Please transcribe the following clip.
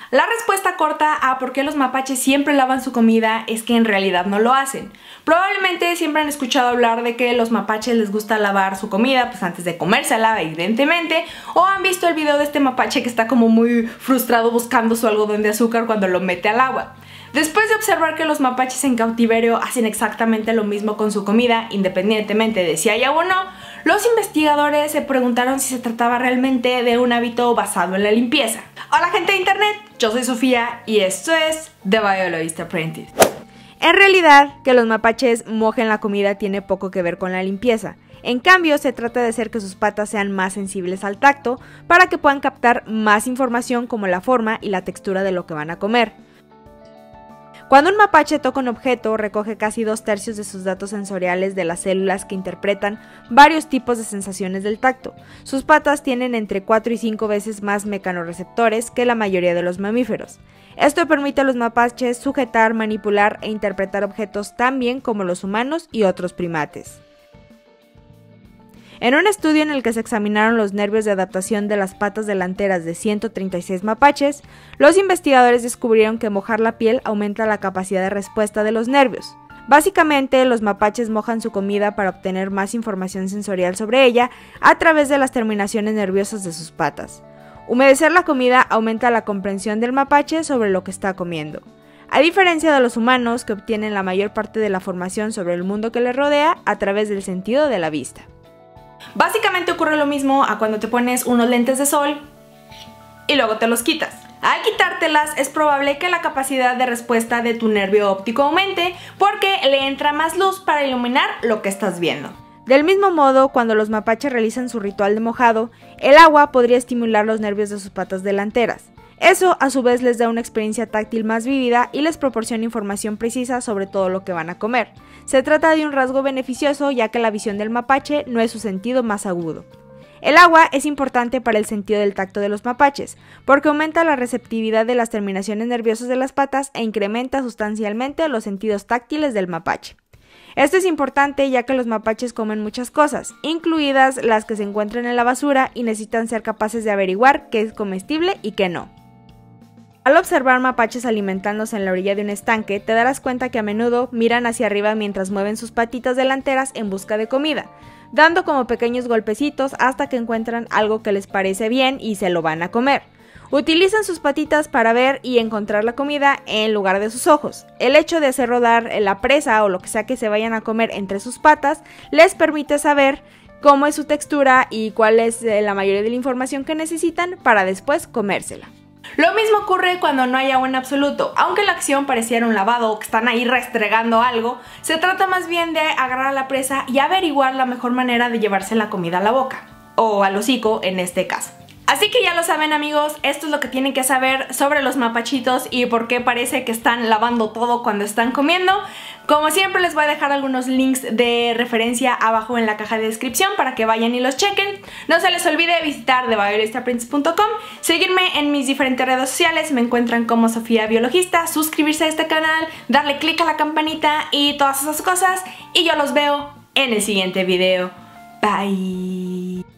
La respuesta corta a por qué los mapaches siempre lavan su comida es que en realidad no lo hacen. Probablemente siempre han escuchado hablar de que los mapaches les gusta lavar su comida pues antes de comérsela, evidentemente, o han visto el video de este mapache que está como muy frustrado buscando su algodón de azúcar cuando lo mete al agua. Después de observar que los mapaches en cautiverio hacen exactamente lo mismo con su comida, independientemente de si hay agua o no, los investigadores se preguntaron si se trataba realmente de un hábito basado en la limpieza. Hola gente de internet, yo soy Sofía y esto es The Biologist Apprentice. En realidad, que los mapaches mojen la comida tiene poco que ver con la limpieza. En cambio, se trata de hacer que sus patas sean más sensibles al tacto para que puedan captar más información como la forma y la textura de lo que van a comer. Cuando un mapache toca un objeto, recoge casi 2/3 de sus datos sensoriales de las células que interpretan varios tipos de sensaciones del tacto. Sus patas tienen entre 4 y 5 veces más mecanorreceptores que la mayoría de los mamíferos. Esto permite a los mapaches sujetar, manipular e interpretar objetos tan bien como los humanos y otros primates. En un estudio en el que se examinaron los nervios de adaptación de las patas delanteras de 136 mapaches, los investigadores descubrieron que mojar la piel aumenta la capacidad de respuesta de los nervios. Básicamente, los mapaches mojan su comida para obtener más información sensorial sobre ella a través de las terminaciones nerviosas de sus patas. Humedecer la comida aumenta la comprensión del mapache sobre lo que está comiendo. A diferencia de los humanos, que obtienen la mayor parte de la formación sobre el mundo que les rodea a través del sentido de la vista. Básicamente ocurre lo mismo a cuando te pones unos lentes de sol y luego te los quitas. Al quitártelas es probable que la capacidad de respuesta de tu nervio óptico aumente porque le entra más luz para iluminar lo que estás viendo. Del mismo modo, cuando los mapaches realizan su ritual de mojado, el agua podría estimular los nervios de sus patas delanteras. Eso a su vez les da una experiencia táctil más vívida y les proporciona información precisa sobre todo lo que van a comer. Se trata de un rasgo beneficioso ya que la visión del mapache no es su sentido más agudo. El agua es importante para el sentido del tacto de los mapaches, porque aumenta la receptividad de las terminaciones nerviosas de las patas e incrementa sustancialmente los sentidos táctiles del mapache. Esto es importante ya que los mapaches comen muchas cosas, incluidas las que se encuentran en la basura y necesitan ser capaces de averiguar qué es comestible y qué no. Al observar mapaches alimentándose en la orilla de un estanque, te darás cuenta que a menudo miran hacia arriba mientras mueven sus patitas delanteras en busca de comida, dando como pequeños golpecitos hasta que encuentran algo que les parece bien y se lo van a comer. Utilizan sus patitas para ver y encontrar la comida en lugar de sus ojos. El hecho de hacer rodar la presa o lo que sea que se vayan a comer entre sus patas les permite saber cómo es su textura y cuál es la mayoría de la información que necesitan para después comérsela. Lo mismo ocurre cuando no hay agua en absoluto. Aunque la acción pareciera un lavado o que están ahí restregando algo, se trata más bien de agarrar a la presa y averiguar la mejor manera de llevarse la comida a la boca, o al hocico en este caso. Así que ya lo saben amigos, esto es lo que tienen que saber sobre los mapachitos y por qué parece que están lavando todo cuando están comiendo. Como siempre les voy a dejar algunos links de referencia abajo en la caja de descripción para que vayan y los chequen. No se les olvide visitar TheBiologistApprentice.com, seguirme en mis diferentes redes sociales, me encuentran como Sofía Biologista, suscribirse a este canal, darle click a la campanita y todas esas cosas. Y yo los veo en el siguiente video. Bye.